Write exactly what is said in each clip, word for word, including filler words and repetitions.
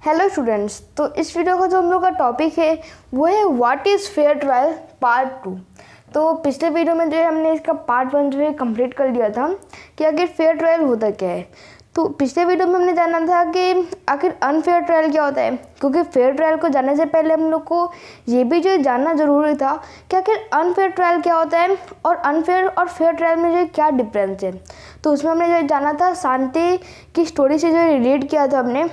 Hello students, तो इस video का जो हम लोग का टॉपिक है वो है what is fair trial part two. तो पिछले वीडियो में जो है हमने इसका पार्ट वन जो है कंप्लीट कर लिया था कि आखिर फेयर ट्रायल होता क्या है। तो पिछले वीडियो में हमने जाना था कि आखिर अनफेयर ट्रायल क्या होता है, क्योंकि फेयर ट्रायल को जानने से पहले हम लोग को ये भी जो जानना ज़रूरी था कि आखिर अनफेयर ट्रायल क्या होता है और अनफेयर और फेयर ट्रायल में जो क्या डिफरेंस है। तो उसमें हमने जो जाना था शांति की स्टोरी से जो रिलेट किया था हमने,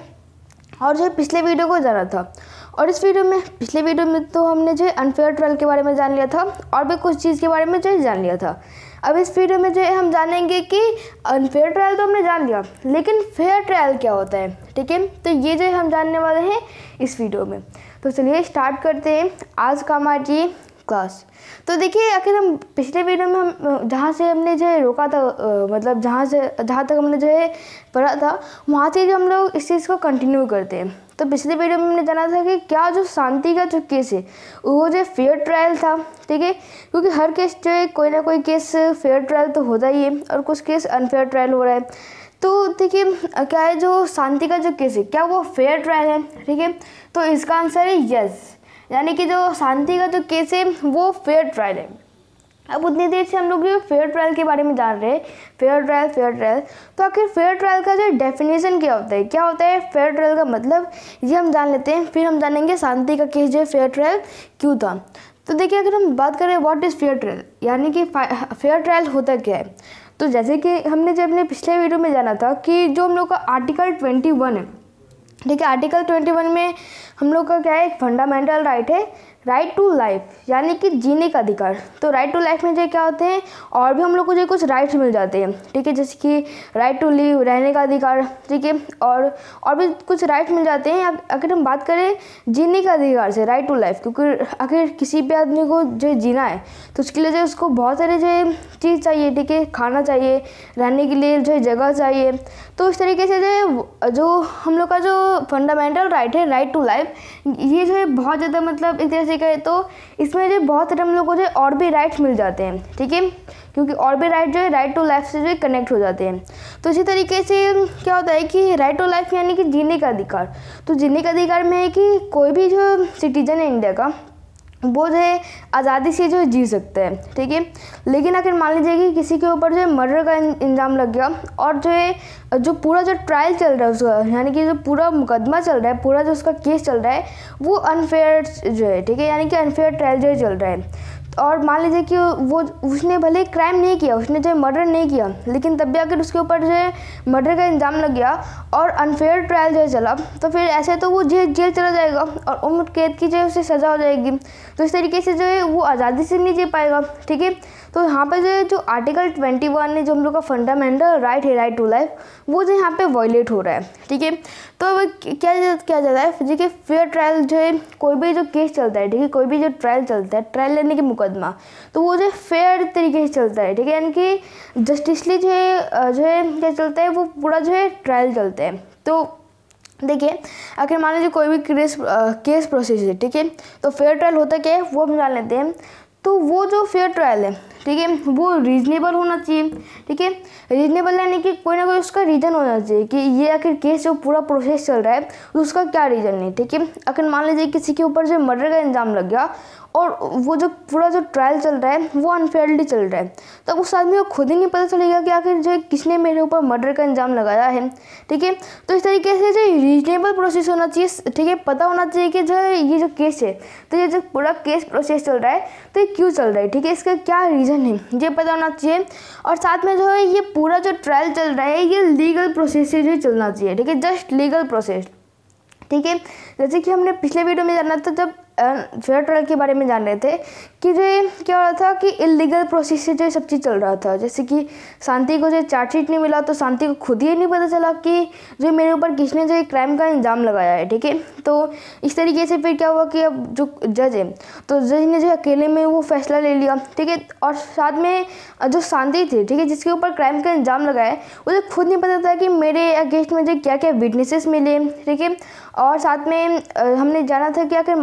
और जो पिछले वीडियो को जाना था। और इस वीडियो में पिछले वीडियो में तो हमने जो अनफेयर ट्रायल के बारे में जान लिया था और भी कुछ चीज़ के बारे में जो जान लिया था। अब इस वीडियो में जो है हम जानेंगे कि अनफेयर ट्रायल तो हमने जान लिया, लेकिन फेयर ट्रायल क्या होता है। ठीक है, तो ये जो हम जानने वाले हैं इस वीडियो में। तो चलिए स्टार्ट करते हैं आज का हमारी क्लास। तो देखिए, आखिर हम पिछले वीडियो में हम जहाँ से हमने जो है रोका था, आ, मतलब जहाँ से जहाँ तक हमने जो है पढ़ा था वहाँ से जो हम लोग इस चीज़ को कंटिन्यू करते हैं। तो पिछले वीडियो में हमने जाना था कि क्या जो शांति का जो केस है वो जो फेयर ट्रायल था। ठीक है, क्योंकि हर केस जो है कोई ना कोई केस फेयर ट्रायल तो होता ही है और कुछ केस अनफेयर ट्रायल हो रहा है। तो देखिए, क्या है जो शांति का जो केस है क्या वो फेयर ट्रायल है। ठीक है, तो इसका आंसर है यस, यानी कि जो शांति का जो केस है वो फेयर ट्रायल है। अब उतनी देर से हम लोग जो फेयर ट्रायल के बारे में जान रहे हैं, फेयर ट्रायल फेयर ट्रायल तो आखिर फेयर ट्रायल का जो डेफिनेशन क्या होता है, क्या होता है फेयर ट्रायल का मतलब, ये हम जान लेते हैं। फिर हम जानेंगे शांति का केस जो है फेयर ट्रायल क्यों था। तो देखिए, अगर हम बात करें व्हाट इज़ फेयर ट्रायल, यानी कि फेयर ट्रायल होता क्या है, तो जैसे कि हमने जब अपने पिछले वीडियो में जाना था कि जो हम लोग का आर्टिकल ट्वेंटी वन है। ठीक है, आर्टिकल ट्वेंटी वन में हम लोग का क्या है, एक फंडामेंटल राइट है, राइट टू लाइफ, यानी कि जीने का अधिकार। तो राइट टू लाइफ में जो क्या होते हैं और भी हम लोग को जो कुछ राइट्स मिल जाते हैं। ठीक है, जैसे कि राइट टू लिव, रहने का अधिकार। ठीक है, और और भी कुछ राइट्स मिल जाते हैं। अगर हम बात करें जीने का अधिकार से, राइट टू लाइफ, क्योंकि अगर किसी भी आदमी को जो जीना है तो उसके लिए जो उसको बहुत सारे जो चीज़ चाहिए। ठीक है, खाना चाहिए, रहने के लिए जो जगह चाहिए। तो इस तरीके से जो जो हम लोग का जो फंडामेंटल राइट है, राइट टू लाइफ, ये जो है बहुत ज़्यादा मतलब एक तरह से कहे तो इसमें जो बहुत सारे हम लोग को जो और भी राइट्स मिल जाते हैं। ठीक है, क्योंकि और भी राइट जो है राइट टू लाइफ से जो कनेक्ट हो जाते हैं। तो इसी तरीके से क्या होता है कि राइट टू लाइफ यानी कि जीने का अधिकार। तो जीने का अधिकार में है कि कोई भी जो सिटीजन है इंडिया का वो जो है आज़ादी से जो जी सकते हैं। ठीक है, लेकिन अगर मान लीजिए कि किसी के ऊपर जो है मर्डर का इंजाम लग गया और जो है जो पूरा जो ट्रायल चल रहा है उसका, यानी कि जो पूरा मुकदमा चल रहा है, पूरा जो उसका केस चल रहा है वो अनफेयर जो है। ठीक है, यानी कि अनफेयर ट्रायल जो है चल रहा है। और मान लीजिए कि वो उसने भले क्राइम नहीं किया, उसने जो मर्डर नहीं किया, लेकिन तब भी अगर उसके ऊपर जो है मर्डर का इल्ज़ाम लग गया और अनफेयर ट्रायल जो है चला, तो फिर ऐसे तो वो जेल जेल चला जाएगा और उम्र कैद की जो है उसे सज़ा हो जाएगी। तो इस तरीके से जो है वो आज़ादी से नहीं जी पाएगा। ठीक है, तो यहाँ पे जो है जो आर्टिकल ट्वेंटी वन है, जो हम लोग का फंडामेंटल राइट है, राइट टू लाइफ, वो जो यहाँ पे वायलेट हो रहा है। ठीक है, तो अब क्या क्या जाता है, देखिए फेयर ट्रायल जो है कोई भी जो केस चलता है, ठीक है, कोई भी जो ट्रायल चलता है, ट्रायल लेने की मुकदमा, तो वो जो फेयर तरीके से चलता है। ठीक है, यानी कि जस्टिसली जो है जो है क्या चलता है, वो पूरा जो है ट्रायल चलता है। तो देखिए, अगर मान लीजिए कोई भी केस केस प्रोसेस है, ठीक है, तो फेयर ट्रायल होता क्या है वो हम जान लेते हैं। तो वो जो फेयर ट्रायल है, ठीक है, वो रीजनेबल होना चाहिए। ठीक है, रीजनेबल यानी कि कोई ना कोई उसका रीज़न होना चाहिए कि ये आखिर केस जो पूरा प्रोसेस चल रहा है तो उसका क्या रीज़न है। ठीक है, अगर मान लीजिए किसी के ऊपर जो मर्डर का इल्ज़ाम लग गया और वो जो पूरा जो ट्रायल चल रहा है वो अनफेयरली चल रहा है, तब तो उस आदमी को खुद ही नहीं पता चलेगा कि आखिर जो किसने मेरे ऊपर मर्डर का इल्ज़ाम लगाया है। ठीक है, तो इस तरीके से जो रीजनेबल प्रोसेस होना चाहिए। ठीक है, पता होना चाहिए कि जो ये जो केस है, तो ये जो पूरा केस प्रोसेस चल रहा है तो ये क्यों चल रहा है। ठीक है, इसका क्या रीज़न है ये पता होना चाहिए। और साथ में जो है ये पूरा जो ट्रायल चल रहा है ये लीगल प्रोसेस से जो चलना चाहिए। ठीक है, जस्ट लीगल प्रोसेस। ठीक है, जैसे कि हमने पिछले वीडियो में जाना था, जब फेयर ट्रायल के बारे में जान रहे थे कि जो क्या हो रहा था कि इलीगल प्रोसेस से जो सब चीज़ चल रहा था। जैसे कि शांति को जो चार्जशीट नहीं मिला तो शांति को खुद ही नहीं पता चला कि जो मेरे ऊपर किसने जो क्राइम का इल्ज़ाम लगाया है। ठीक है, तो इस तरीके से फिर क्या हुआ कि अब जो जज है तो जज ने जो अकेले में वो फैसला ले लिया। ठीक है, और साथ में जो शांति थी, ठीक है, जिसके ऊपर क्राइम का इल्ज़ाम लगाया है, उसे खुद नहीं पता था कि मेरे अगेंस्ट में जो क्या क्या विटनेसेस मिले। ठीक है, और साथ में हमने जाना था कि अगर मान लीजिए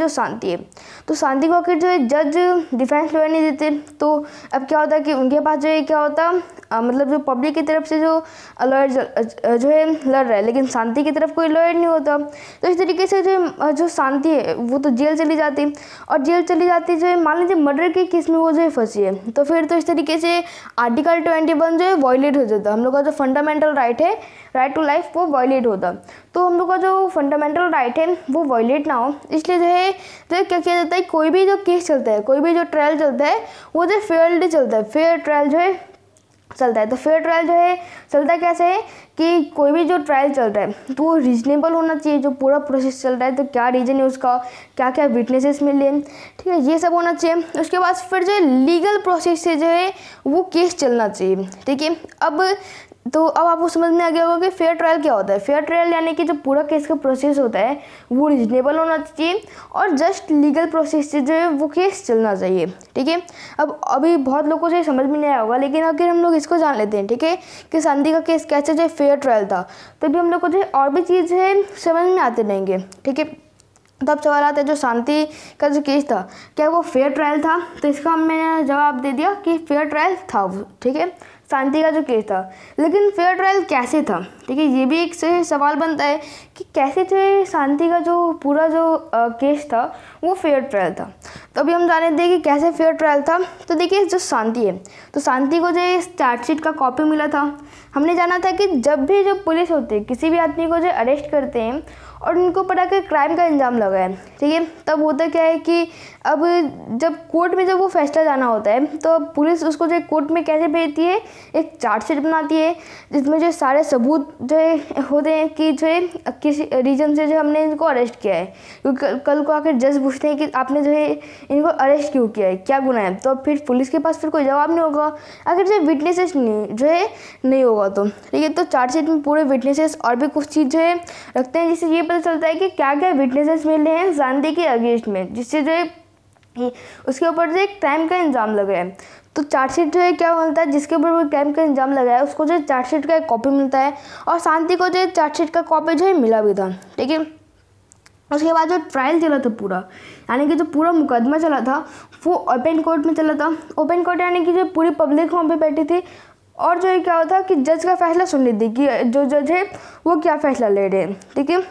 जो शांति है, तो शांति को आखिर जो है जज डिफेंस लॉयर नहीं देते, तो अब क्या होता है कि उनके पास जो है क्या होता आ, मतलब जो पब्लिक की तरफ से जो लॉयर जो है लड़ रहा है, लेकिन शांति की तरफ कोई लॉयर नहीं होता। तो इस तरीके से जो जो शांति है वो तो जेल चली जाती, और जेल चली जाती जो है मान लीजिए मर्डर के केस में वो जो है फंसी है, तो फिर तो इस तरीके से आर्टिकल ट्वेंटी वन जो है वायलेट हो जाता। हम लोग का जो फंडामेंटल राइट है, राइट टू लाइफ, वो वायलेट होता। तो हम लोग का जो फंडामेंटल राइट है वो वायलेट ना हो, इसलिए जो है जो क्या किया जाता है, कोई भी जो केस चलता है, कोई भी जो ट्रायल चलता है वो जो फेयरली चलता है, फेयर ट्रायल जो है चलता है। तो फेयर ट्रायल जो है चलता कैसे है कि कोई भी जो ट्रायल चल रहा है तो वो रीजनेबल होना चाहिए, जो पूरा प्रोसेस चल रहा है, तो क्या रीजन है उसका, क्या क्या विटनेसेस मिले, ठीक है, ये सब होना चाहिए। उसके बाद फिर जो है लीगल प्रोसेस से जो है वो केस चलना चाहिए, ठीक है। अब तो अब आपको समझ में आ गया होगा कि फेयर ट्रायल क्या होता है। फेयर ट्रायल यानी कि जो पूरा केस का प्रोसेस होता है वो रीजनेबल होना चाहिए और जस्ट लीगल प्रोसेस से जो है वो केस चलना चाहिए, ठीक है। अब अभी बहुत लोगों को समझ में नहीं आया होगा, लेकिन अगर हम लोग इसको जान लेते हैं, ठीक है, कि शांति का केस कैसे जो फेयर ट्रायल था, तभी हम लोग को जो और भी चीज़ है समझ में आते रहेंगे, ठीक है। तो अब सवाल आता है जो शांति का जो केस था क्या वो फेयर ट्रायल था, तो इसका मैंने जवाब दे दिया कि फेयर ट्रायल था, ठीक है, शांति का जो केस था। लेकिन फेयर ट्रायल कैसे था, ठीक है, ये भी एक से सवाल बनता है कि कैसे थे शांति का जो पूरा जो आ, केस था वो फेयर ट्रायल था। तो अभी हम जाने दें कि कैसे फेयर ट्रायल था। तो देखिए जो शांति है, तो शांति को जो चार्जशीट का कॉपी मिला था। हमने जाना था कि जब भी जो पुलिस होती है किसी भी आदमी को जो अरेस्ट करते हैं और उनको पता कि क्राइम का इल्ज़ाम लगा है, ठीक है, तब होता क्या है कि अब जब कोर्ट में जब वो फैसला जाना होता है तो पुलिस उसको जो कोर्ट में कैसे भेजती है, एक चार्जशीट बनाती है जिसमें जो सारे सबूत जो है होते हैं कि जो है किस रीजन से जो हमने इनको अरेस्ट किया है, क्योंकि कल को आकर जज पूछते हैं कि आपने जो है इनको अरेस्ट क्यों किया है, क्या गुनाह है, तो फिर पुलिस के पास फिर कोई जवाब नहीं होगा अगर जो विटनेसेस नहीं जो है नहीं होगा तो, ठीक है। तो चार्जशीट में पूरे विटनेसेस और भी कुछ चीज़ जो है रखते हैं जिससे ये पता चलता है कि क्या क्या विटनेसेस मिले हैं शांति के अगेंस्ट में, जिससे जो है उसके ऊपर जो एक क्राइम का इल्ज़ाम लगा है। तो चार्जशीट जो है क्या मिलता है, जिसके ऊपर वो क्राइम का इल्ज़ाम लगा है उसको जो चार्जशीट का एक कॉपी मिलता है, और शांति को जो चार्जशीट का कॉपी जो है मिला भी था, ठीक है। उसके बाद जो ट्रायल चला था पूरा, यानी कि जो पूरा मुकदमा चला था वो ओपन कोर्ट में चला था। ओपन कोर्ट यानी कि जो पूरी पब्लिक वहाँ पे बैठी थी, और जो है क्या होता कि जज का फैसला सुन रही थी कि जो जज है वो क्या फैसला ले रहे हैं, ठीक है।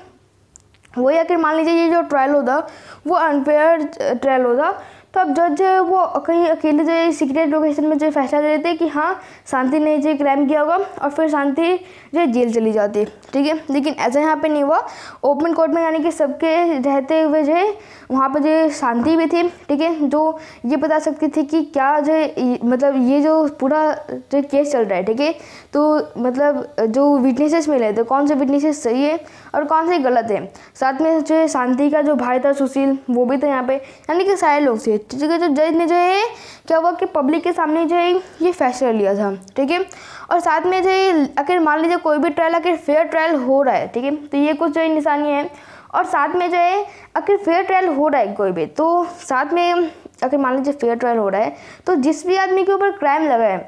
वही आखिर मान लीजिए ये जो ट्रायल होता वो अनफेयर ट्रायल होता, तो अब जज है वो कहीं अकेले जो सीक्रेट लोकेशन में जो फैसला ले लेते कि हाँ शांति ने जो क्राइम किया होगा, और फिर शांति जो जेल चली जाती, ठीक है। लेकिन ऐसा यहाँ पे नहीं हुआ। ओपन कोर्ट में यानी कि सबके रहते हुए जो है वहाँ पर जो शांति भी थी, ठीक है, जो ये बता सकती थी कि क्या जो है मतलब ये जो पूरा जो केस चल रहा है, ठीक है, तो मतलब जो विटनेसेस मिले थे कौन से विटनेसेस सही है और कौन से गलत है। साथ में जो है शांति का जो भाई था सुशील वो भी था यहाँ पे, यानी कि सारे लोग थे, ठीक है। जो जज ने जो है क्या हुआ कि पब्लिक के सामने जो है ये फैसला लिया था, ठीक है। और साथ में जो है अगर मान लीजिए कोई भी ट्रायल अगर फेयर ट्रायल हो रहा है, ठीक है, तो ये कुछ जो है निशानी है। और साथ में जो है अगर फेयर ट्रायल हो रहा है कोई भी, तो साथ में अगर मान लीजिए फेयर ट्रायल हो रहा है तो जिस भी आदमी के ऊपर क्राइम लगा है,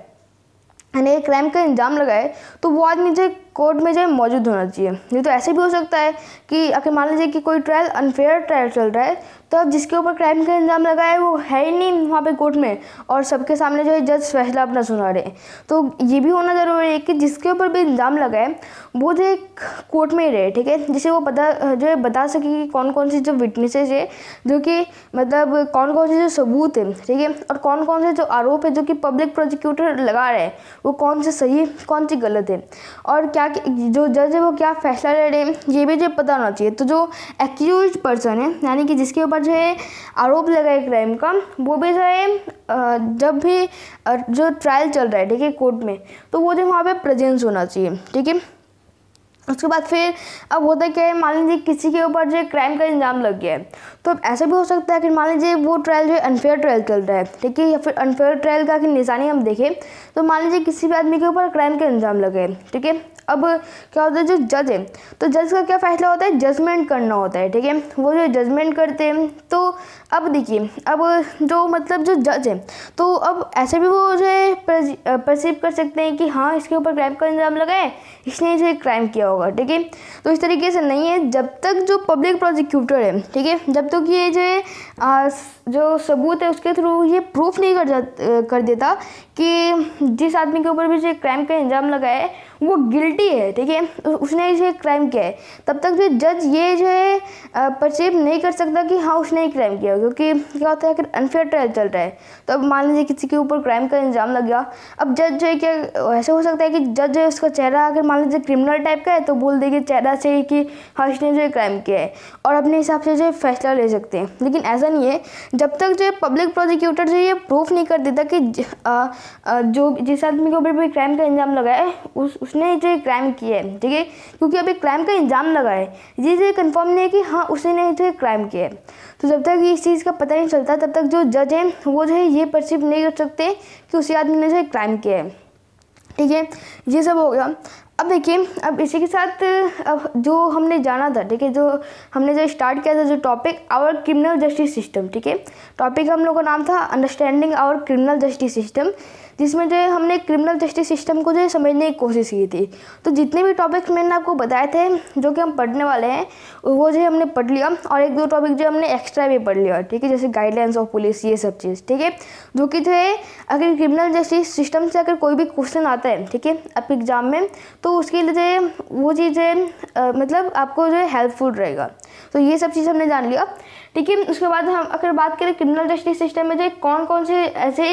यानी क्राइम का इल्ज़ाम लगा है, तो वो आदमी जो कोर्ट में जो है मौजूद होना चाहिए। नहीं तो ऐसे भी हो सकता है कि अगर मान लीजिए कि कोई ट्रायल अनफेयर ट्रायल चल रहा है, तो अब जिसके ऊपर क्राइम का इल्ज़ाम लगा है वो है ही नहीं वहाँ पे कोर्ट में, और सबके सामने जो है जज फैसला अपना सुना रहे हैं। तो ये भी होना ज़रूरी है कि जिसके ऊपर भी इल्ज़ाम लगा है वो जो है कोर्ट में ही रहे, ठीक है, जिससे वो पता जो है बता सके कि कौन कौन सी जो विटनेसेस है, जो कि मतलब कौन कौन से जो सबूत है, ठीक है, और कौन कौन से जो आरोप है जो कि पब्लिक प्रोसिक्यूटर लगा रहे हैं वो कौन से सही है कौन सी गलत है, और क्या जो जज है वो क्या फैसला ले रहे हैं ये भी जो पता होना चाहिए। तो जो एक्यूज्ड पर्सन है, यानी कि जिसके ऊपर जो है आरोप लगा है क्राइम का, वो भी जो है जब भी जो ट्रायल चल रहा है, ठीक है, कोर्ट में, तो वो जो वहाँ पे प्रेजेंस होना चाहिए, ठीक है। उसके बाद फिर अब होता क्या है, मान लीजिए किसी के ऊपर जो क्राइम का इल्ज़ाम लग गया है, तो अब ऐसा भी हो सकता है कि मान लीजिए वो ट्रायल जो है अनफेयर ट्रायल चल रहा है, ठीक है, या फिर अनफेयर ट्रायल का कि निशानी हम देखें तो मान लीजिए किसी भी आदमी के ऊपर क्राइम का इल्ज़ाम लगे, ठीक है, अब क्या होता है, जो जज है तो जज का क्या फ़ैसला होता है, जजमेंट करना होता है, ठीक है। वो जो जजमेंट करते हैं तो अब देखिए, अब जो मतलब जो जज है तो अब ऐसे भी वो जो है परसीव कर सकते हैं कि हाँ इसके ऊपर क्राइम का इल्ज़ाम लगा है, इसने जो क्राइम किया होगा, ठीक है। तो इस तरीके से नहीं है, जब तक जो पब्लिक प्रोसिक्यूटर है, ठीक है, जब तक ये जो है जो सबूत है उसके थ्रू ये प्रूफ नहीं कर जा कर देता कि जिस आदमी के ऊपर भी जो क्राइम का इल्ज़ाम लगा है वो गिल्टी है, ठीक है, उसने जो क्राइम किया है, तब तक जो जज ये जो है परसीव नहीं कर सकता कि हाँ उसने ही क्राइम किया। क्योंकि क्या होता है, अगर अनफेयर ट्रायल चल रहा है तो अब मान लीजिए किसी के ऊपर क्राइम का इल्ज़ाम लग गया, अब जज जो है क्या ऐसे हो सकता है कि जज जो है उसका चेहरा अगर मान लीजिए क्रिमिनल टाइप का है तो बोल देगी चेहरा से कि हाँ इसने जो क्राइम किया है और अपने हिसाब से जो फैसला ले सकते हैं। लेकिन ऐसा नहीं है, जब तक जो पब्लिक प्रोसिक्यूटर जो ये प्रूफ नहीं कर देता कि आ, आ, जो जिस आदमी के ऊपर भी क्राइम का इल्ज़ाम लगा है उस उसने जो क्राइम किया है, ठीक है, क्योंकि अभी क्राइम का इल्ज़ाम लगा है, ये जो कंफर्म नहीं है कि हाँ उसने जो क्राइम किया है। तो जब तक इस चीज़ का पता नहीं चलता तब तक जो जज हैं वो जो है ये परसीव नहीं कर सकते कि उसी आदमी ने जो क्राइम किया है, ठीक है। ये सब हो गया। अब देखिए, अब इसी के साथ अब जो हमने जाना था, ठीक है, जो हमने जो स्टार्ट किया था जो topic our criminal justice system, ठीक है, टॉपिक हम लोग का नाम था understanding our criminal justice system, जिसमें जो है हमने क्रिमिनल जस्टिस सिस्टम को जो है समझने की कोशिश की थी। तो जितने भी टॉपिक्स मैंने आपको बताए थे जो कि हम पढ़ने वाले हैं वो जो है हमने पढ़ लिया, और एक दो टॉपिक जो हमने एक्स्ट्रा भी पढ़ लिया, ठीक है, जैसे गाइडलाइंस ऑफ पुलिस, ये सब चीज़, ठीक है, जो कि जो है अगर क्रिमिनल जस्टिस सिस्टम से अगर कोई भी क्वेश्चन आता है, ठीक है, आपके एग्जाम में, तो उसके लिए जो है वो चीज़ है मतलब आपको जो है हेल्पफुल रहेगा। तो ये सब चीज़ हमने जान लिया, ठीक है। उसके बाद हम अगर बात करें क्रिमिनल जस्टिस सिस्टम में जो कौन कौन से ऐसे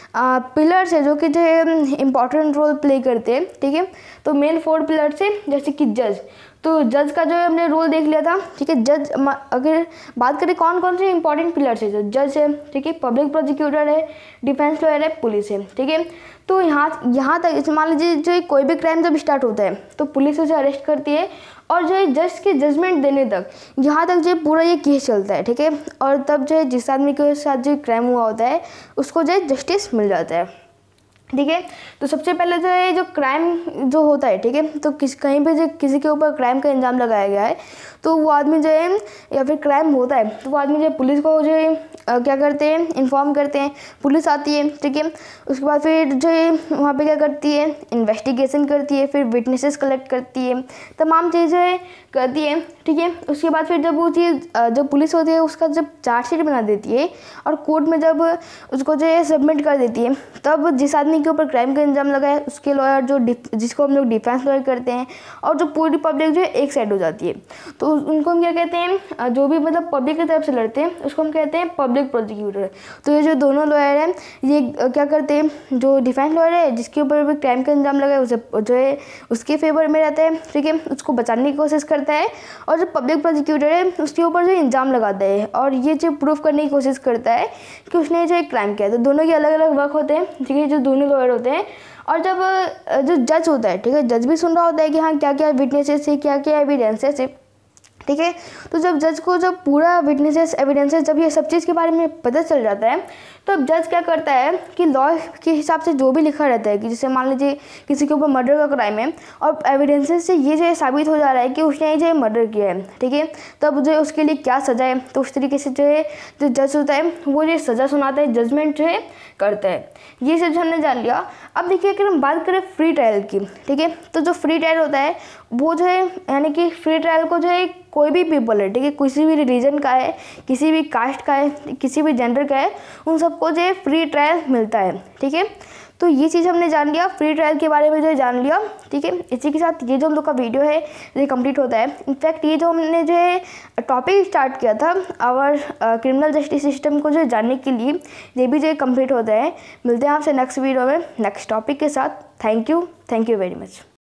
पिलर्स है जो कि जो है इम्पॉर्टेंट रोल प्ले करते हैं, ठीक है, तो मेन फोर पिलर्स है, जैसे कि जज, तो जज का जो है हमने रोल देख लिया था, ठीक है। जज अगर बात करें कौन कौन से इंपॉर्टेंट पिलर्स है, जज है, ठीक है, पब्लिक प्रोसिक्यूटर है, डिफेंस लॉयर है, पुलिस है, ठीक है। तो यहाँ यहाँ तक मान लीजिए जो कोई भी क्राइम जब स्टार्ट होता है तो पुलिस उसे अरेस्ट करती है और जो है जज के जजमेंट देने तक यहाँ तक जो पूरा ये केस चलता है, ठीक है, और तब जो है जिस आदमी के साथ जो क्राइम हुआ होता है उसको जो है जस्टिस मिल जाता है, ठीक है। तो सबसे पहले जो है जो क्राइम जो होता है, ठीक है, तो किस कहीं पे जो किसी के ऊपर क्राइम का इल्ज़ाम लगाया गया है तो वो आदमी जो है या फिर क्राइम होता है तो वो आदमी जो है पुलिस को जो है क्या करते हैं, इन्फॉर्म करते हैं, पुलिस आती है, ठीक है। उसके बाद फिर जो है वहाँ पे क्या करती है, इन्वेस्टिगेशन करती है, फिर विटनेसेस कलेक्ट करती है, तमाम चीज़ें करती है, ठीक है। उसके बाद फिर जब वो चीज़ जो पुलिस होती है उसका जब चार्जशीट बना देती है और कोर्ट में जब उसको जो है सबमिट कर देती है, तब जिस आदमी के ऊपर क्राइम का इल्ज़ाम लगा है उसके लॉयर जो जिसको हम लोग डिफेंस लॉयर करते हैं और जो पूरी पब्लिक जो है एक साइड हो जाती है, तो उनको हम क्या कहते हैं, जो भी मतलब पब्लिक की तरफ से लड़ते हैं उसको हम कहते हैं पब्लिक प्रोसिक्यूटर। तो ये जो दोनों लॉयर हैं ये क्या करते हैं, जो डिफेंस लॉयर है जिसके ऊपर भी क्राइम का इल्ज़ाम लगा है उसे जो है उसके फेवर में रहता है, ठीक है, उसको बचाने की कोशिश करता है, और जो पब्लिक प्रोसिक्यूटर है उसके ऊपर जो इल्ज़ाम लगाता है और ये जो प्रूफ करने की कोशिश करता है कि उसने जो एक क्राइम किया है। तो दोनों के अलग अलग वर्क होते हैं, ठीक है, जो दोनों लॉयर होते हैं। और जब जो जज होता है, ठीक है, जज भी सुन रहा होता है कि हाँ क्या क्या विटनेसेस है, क्या क्या एविडेंसेस है, ठीक है। तो जब जज को जब पूरा विटनेसेस एविडेंसेस जब ये सब चीज़ के बारे में पता चल जाता है तो अब जज क्या करता है कि लॉ के हिसाब से जो भी लिखा रहता है कि जैसे मान लीजिए किसी के ऊपर मर्डर का क्राइम है और एविडेंसेस से ये जो है साबित हो जा रहा है कि उसने जो है मर्डर किया है, ठीक है, तब जो है उसके लिए क्या सज़ा है, तो उस तरीके से जो है जो जज होता है वो जो सज़ा सुनाता है, जजमेंट जो है करता है। ये सब हमने जान लिया। अब देखिए अगर हम बात करें फ्री ट्रायल की, ठीक है, तो जो फ्री ट्रायल होता है वो जो है यानी कि फ्री ट्रायल को जो है कोई भी पीपल है, ठीक है, किसी भी रिलीजन का है, किसी भी कास्ट का है, किसी भी जेंडर का है, उन सबको जो है फ्री ट्रायल मिलता है, ठीक है। तो ये चीज़ हमने जान लिया, फ्री ट्रायल के बारे में जो है जान लिया, ठीक है। इसी के साथ ये जो हम लोग का वीडियो है ये कंप्लीट होता है। इनफैक्ट ये जो हमने जो है टॉपिक स्टार्ट किया था आवर क्रिमिनल जस्टिस सिस्टम को जो जानने के लिए, ये भी जो है कंप्लीट होता है। मिलते हैं आपसे नेक्स्ट वीडियो में नेक्स्ट टॉपिक के साथ। Thank you thank you very much.